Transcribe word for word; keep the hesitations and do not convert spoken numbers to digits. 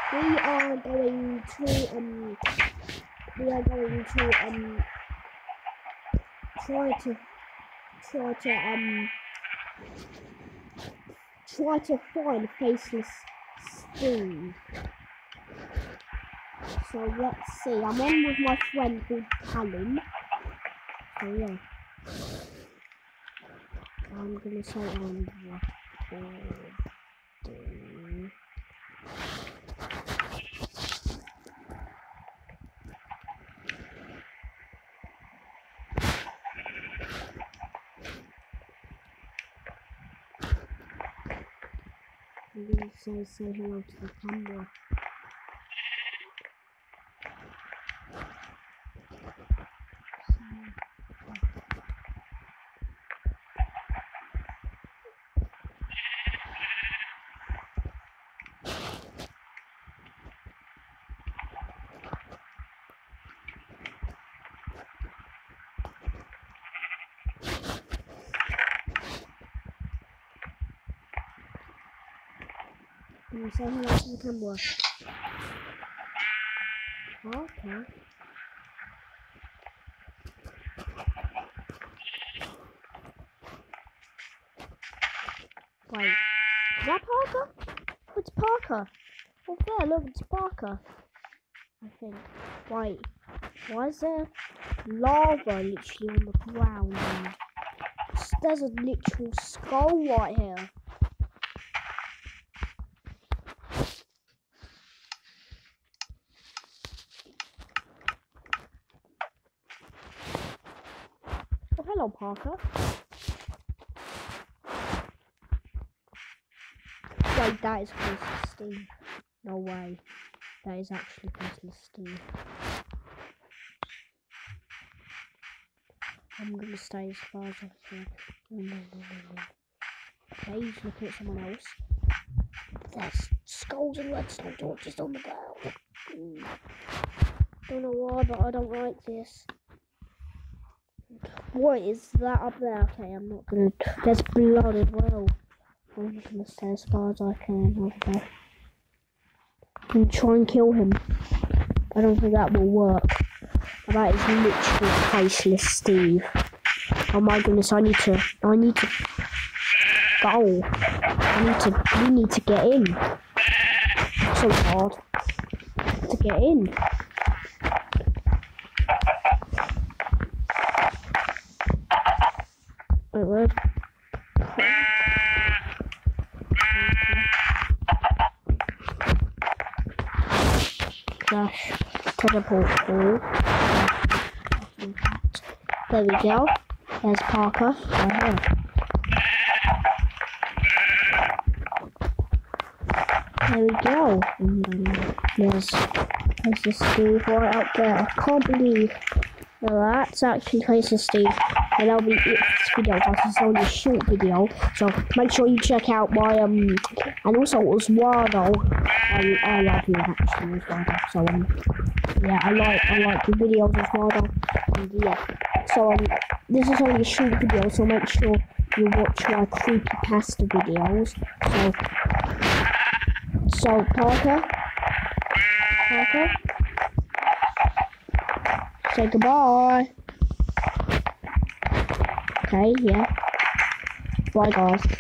we are going to um we are going to um try to try to um try to find Faceless Steve. So let's see. I'm on with my friend called Callum. So yeah. I'm gonna say on recording. I'm gonna say say hello to the camera. Can you say hello to the camera? Okay. Wait, is that Parker? Oh, it's Parker. Oh there, look, it's Parker. I think. Wait, why is there lava literally on the ground? And there's a literal skull right here. Oh, hello, Parker. Wait, that is Faceless Steve. No way. That is actually Faceless Steve. I'm gonna stay as far as I can. No, no, no, no, no. Okay, he's looking at someone else. There's skulls and redstone torches on the ground. Mm. Don't know why, but I don't like this. What is that up there? Okay, I'm not gonna. There's blood as well. I'm gonna stay as far as I can over there. And try and kill him. I don't think that will work. That is literally Faceless Steve. Oh my goodness, I need to. I need to go. I need to. We need to get in. It's so hard to get in. Wait, where? Dash teleport pool. There we go. There's Parker right here. There we go. And um, there's Faceless Steve right up there. I can't believe that that's actually Faceless Steve. And that'll be it for this video, guys. It's only a short video, so make sure you check out my um and also Oswaldo. I I love you actually Oswaldo. So um yeah, I like I like your videos Oswaldo. And yeah, so um this is only a short video, so make sure you watch my creepypasta videos. So so Parker, Parker, say goodbye. Okay, yeah. Bye, guys.